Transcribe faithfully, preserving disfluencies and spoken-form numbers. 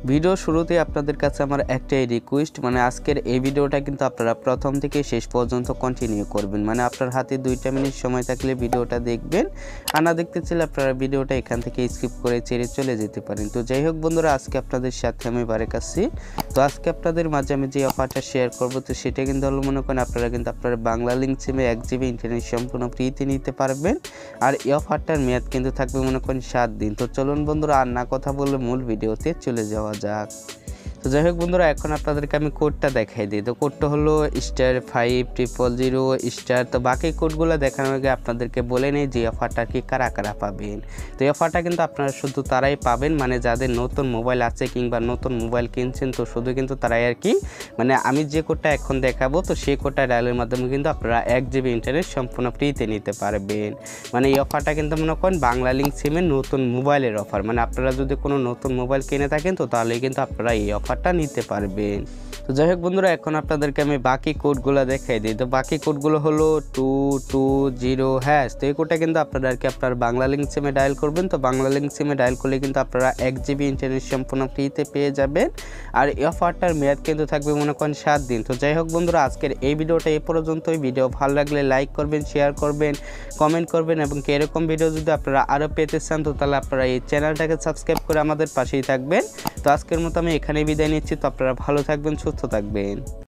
Video শুরুতে আপনাদের কাছে আমার একটাই রিকোয়েস্ট, মানে আজকের এই ভিডিওটা কিন্তু আপনারা প্রথম থেকে শেষ পর্যন্ত কন্টিনিউ করবেন। মানে আপনার হাতে দুইটা মিনিট সময় থাকলে ভিডিওটা দেখবেন, আর না দেখতে চাইলে আপনারা ভিডিওটা এখান থেকে স্কিপ করে ছেড়ে চলে যেতে পারেন। তো যাই হোক বন্ধুরা, আজকে আপনাদের সাথে আমি বারে কাছি। তো আজকে আপনাদের মাঝে আমি যে অফারটা শেয়ার করবো, তো সেটা কিন্তু হলো মনে করেন আপনারা কিন্তু আপনার বাংলা লিঙ্ক সিমে এক জিবি ইন্টারনেট সম্পূর্ণ ফ্রিতে নিতে পারবেন। আর এই অফারটার মেয়াদ কিন্তু থাকবে মনে করেন সাত দিন। তো চলুন বন্ধুরা, আর না কথা বলে মূল ভিডিওতে চলে যাওয়া যাক। তো যাই হোক বন্ধুরা, এখন আপনাদেরকে আমি কোডটা দেখাই দিই। তো কোডটা হলো star five triple zero star. তো বাকি কোডগুলো দেখানোর আগে আপনাদেরকে বলে নেই যে অফারটা কি কারা কারা পাবেন। তো এই অফারটা কিন্তু আপনারা শুধু তারাই পাবেন, মানে যাদের নতুন মোবাইল আছে কিংবা নতুন মোবাইল কিনছেন, তো শুধু কিন্তু তারাই আর কি, মানে আমি যে কোডটা এখন দেখাবো, তো সেই কোডটা ডায়ালের মাধ্যমে কিন্তু আপনারা এক জিবি ইন্টারনেট সম্পূর্ণ ফ্রিতে নিতে পারবেন। মানে এই অফারটা কিন্তু মনে করেন বাংলা লিঙ্ক সিমের নতুন মোবাইলের অফার। মানে আপনারা যদি কোনো নতুন মোবাইল কিনে থাকেন, তো তাহলে কিন্তু আপনারা এই অফার নিতে পারবেন। তো যাই হোক বন্ধুরা, এখন আপনাদেরকে আমি বাকি কোডগুলো দেখাই দিই। তো বাকি কোডগুলো হলো টু টু জিরো হ্যাশ। তো এই কোডটা কিন্তু আপনারা আর কি আপনার বাংলা লিঙ্ক সিমে ডায়াল করবেন। তো বাংলা লিঙ্ক সিমে ডায়াল করলে কিন্তু আপনারা এক জিবি ইন্টারনেট সম্পূর্ণ ফ্রিতে পেয়ে যাবেন। আর এই অফারটার মেয়াদ কিন্তু থাকবে মনে করেন সাত দিন। তো যাই হোক বন্ধুরা, আজকের এই ভিডিওটা এই পর্যন্তই। ভিডিও ভালো লাগলে লাইক করবেন, শেয়ার করবেন, কমেন্ট করবেন, এবং এরকম ভিডিও যদি আপনারা আরও পেতে চান, তো তাহলে আপনারা এই চ্যানেলটাকে সাবস্ক্রাইব করে আমাদের পাশেই থাকবেন। তো আজকের মতো আমি এখানেই বিদায় নিচ্ছি। তো আপনারা ভালো থাকবেন, সুস্থ থাকবেন।